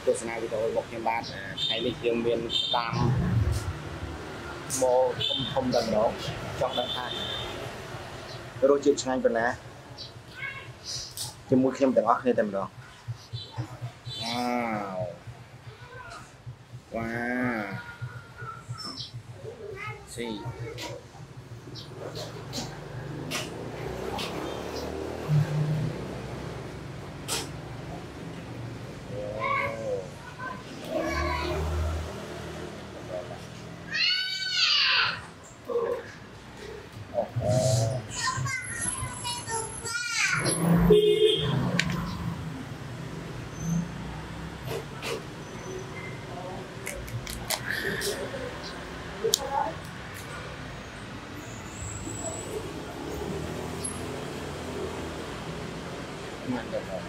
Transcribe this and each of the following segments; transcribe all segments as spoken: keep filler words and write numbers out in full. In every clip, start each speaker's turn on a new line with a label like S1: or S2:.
S1: ទស្សនាវីដេអូរបស់ខ្ញុំបាទថ្ងៃនេះយើងមានតាមម៉ូធំធំដល់ម្ដងចង់ដឹងថារសជាតិឆ្ងាញ់ប៉ុណ្ណាជាមួយខ្ញុំទាំងអស់គ្នាតែម្ដងវ៉ាវវ៉ាស៊ីมันจะพอ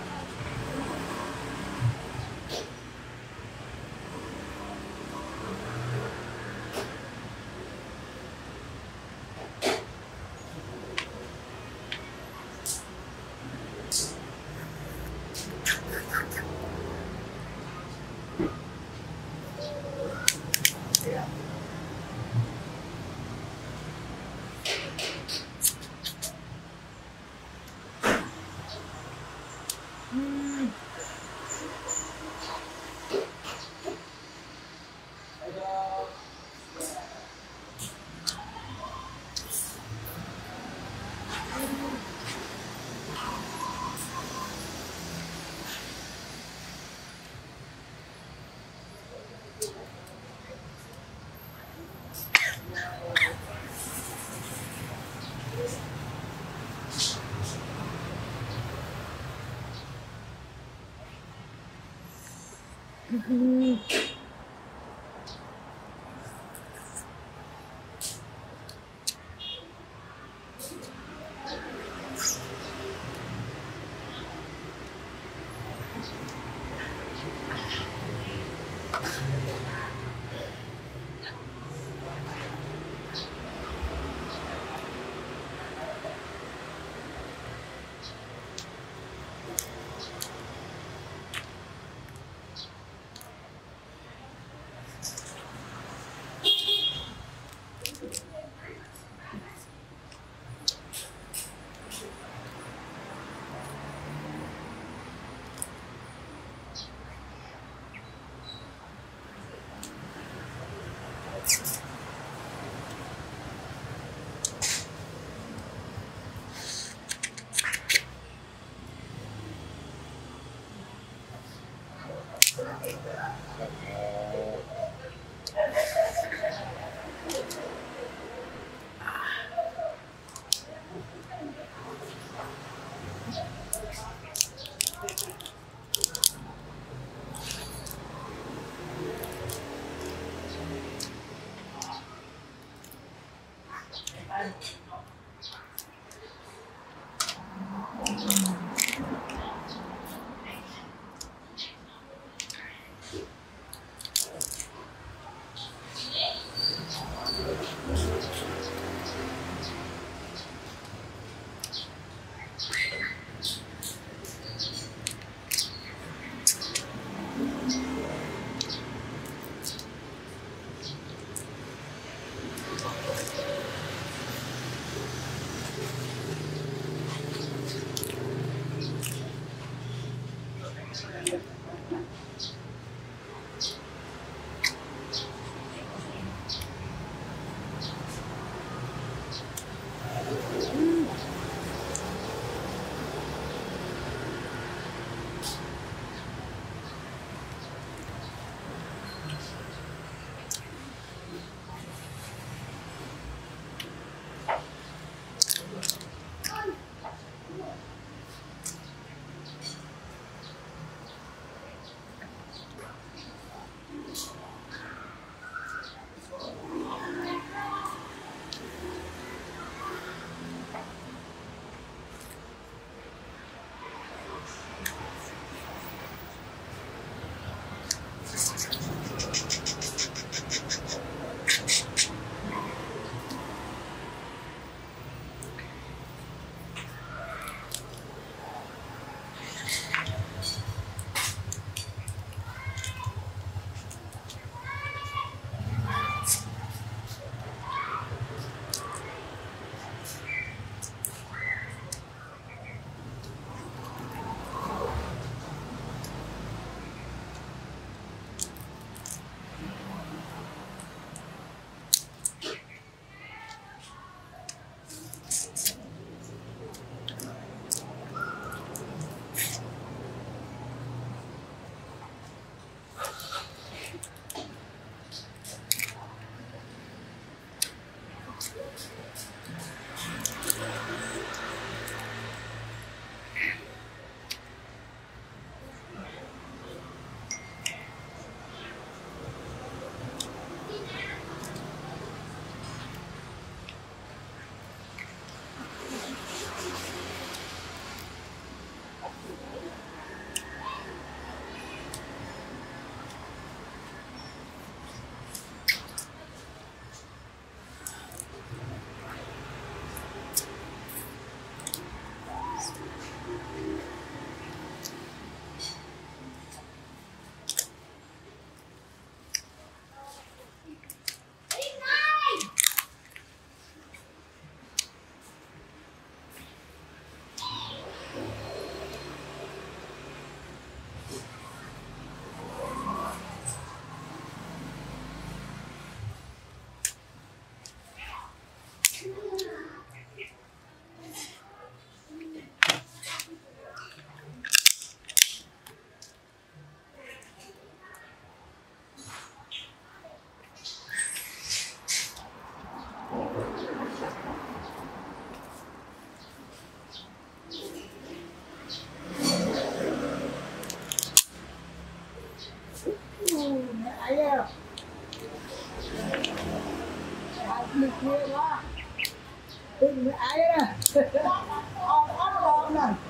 S2: ấy à, mình kia quá, mình ấy nè, ôm ôm ôm nè.